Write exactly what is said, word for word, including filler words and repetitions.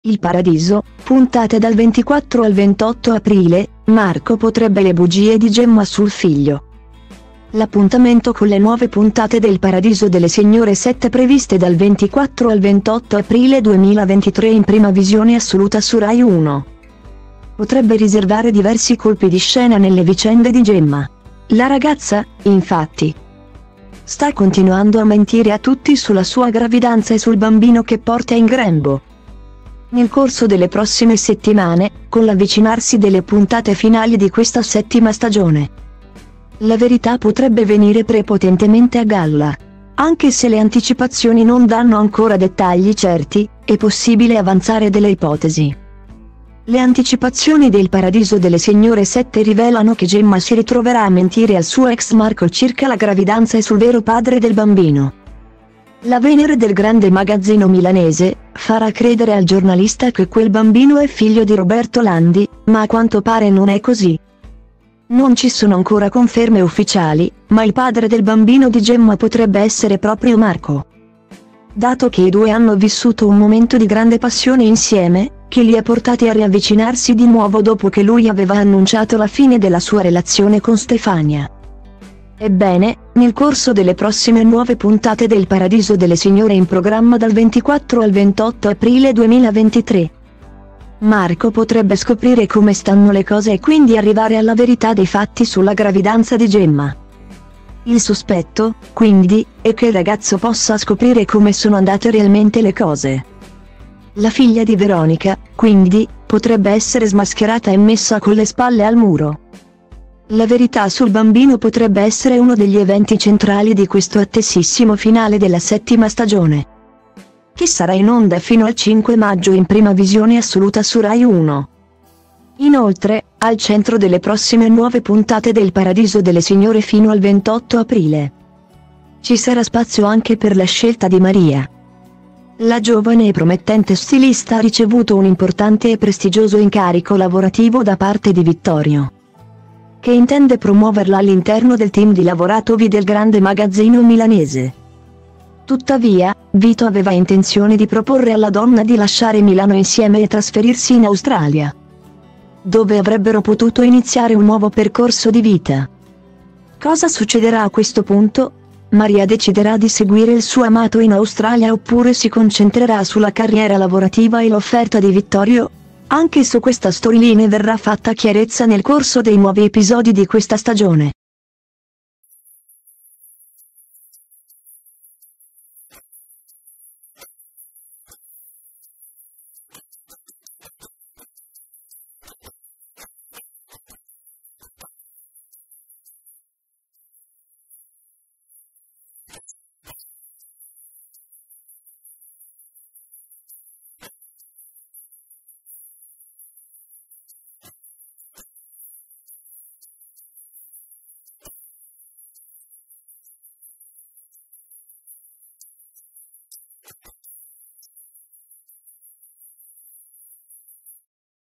Il Paradiso, puntate dal ventiquattro al ventotto aprile, Marco potrebbe le bugie di Gemma sul figlio. L'appuntamento con le nuove puntate del Paradiso delle Signore sette previste dal ventiquattro al ventotto aprile duemilaventitré in prima visione assoluta su Rai uno. Potrebbe riservare diversi colpi di scena nelle vicende di Gemma. La ragazza, infatti, sta continuando a mentire a tutti sulla sua gravidanza e sul bambino che porta in grembo. Nel corso delle prossime settimane, con l'avvicinarsi delle puntate finali di questa settima stagione, la verità potrebbe venire prepotentemente a galla. Anche se le anticipazioni non danno ancora dettagli certi, è possibile avanzare delle ipotesi. Le anticipazioni del Paradiso delle Signore sette rivelano che Gemma si ritroverà a mentire al suo ex Marco circa la gravidanza e sul vero padre del bambino. La Venere del grande magazzino milanese farà credere al giornalista che quel bambino è figlio di Roberto Landi, ma a quanto pare non è così. Non ci sono ancora conferme ufficiali, ma il padre del bambino di Gemma potrebbe essere proprio Marco. Dato che i due hanno vissuto un momento di grande passione insieme, che li ha portati a riavvicinarsi di nuovo dopo che lui aveva annunciato la fine della sua relazione con Stefania. Ebbene, nel corso delle prossime nuove puntate del Paradiso delle Signore in programma dal ventiquattro al ventotto aprile duemilaventitré, Marco potrebbe scoprire come stanno le cose e quindi arrivare alla verità dei fatti sulla gravidanza di Gemma. Il sospetto, quindi, è che il ragazzo possa scoprire come sono andate realmente le cose. La figlia di Veronica, quindi, potrebbe essere smascherata e messa con le spalle al muro. La verità sul bambino potrebbe essere uno degli eventi centrali di questo attesissimo finale della settima stagione, che sarà in onda fino al cinque maggio in prima visione assoluta su Rai uno. Inoltre, al centro delle prossime nuove puntate del Paradiso delle Signore fino al ventotto aprile, ci sarà spazio anche per la scelta di Maria. La giovane e promettente stilista ha ricevuto un importante e prestigioso incarico lavorativo da parte di Vittorio, che intende promuoverla all'interno del team di lavoratovi del grande magazzino milanese. Tuttavia, Vito aveva intenzione di proporre alla donna di lasciare Milano insieme e trasferirsi in Australia, dove avrebbero potuto iniziare un nuovo percorso di vita. Cosa succederà a questo punto? Maria deciderà di seguire il suo amato in Australia oppure si concentrerà sulla carriera lavorativa e l'offerta di Vittorio? Anche su questa storyline verrà fatta chiarezza nel corso dei nuovi episodi di questa stagione.